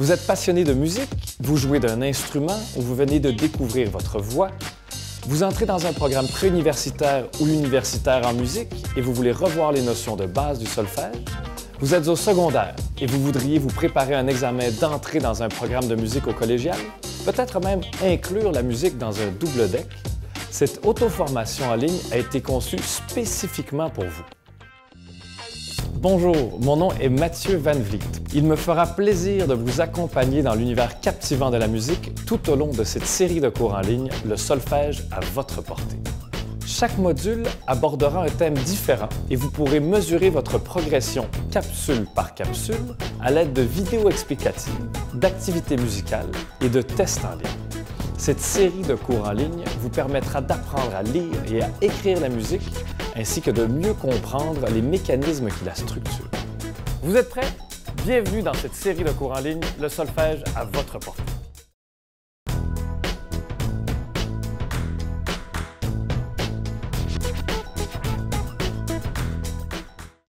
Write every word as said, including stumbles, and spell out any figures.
Vous êtes passionné de musique, vous jouez d'un instrument ou vous venez de découvrir votre voix. Vous entrez dans un programme préuniversitaire ou universitaire en musique et vous voulez revoir les notions de base du solfège. Vous êtes au secondaire et vous voudriez vous préparer un examen d'entrée dans un programme de musique au collégial, peut-être même inclure la musique dans un double deck. Cette auto-formation en ligne a été conçue spécifiquement pour vous. Bonjour, mon nom est Mathieu Van Vliet. Il me fera plaisir de vous accompagner dans l'univers captivant de la musique tout au long de cette série de cours en ligne, le solfège à votre portée. Chaque module abordera un thème différent et vous pourrez mesurer votre progression capsule par capsule à l'aide de vidéos explicatives, d'activités musicales et de tests en ligne. Cette série de cours en ligne vous permettra d'apprendre à lire et à écrire la musique, ainsi que de mieux comprendre les mécanismes qui la structurent. Vous êtes prêts? Bienvenue dans cette série de cours en ligne, le solfège à votre portée.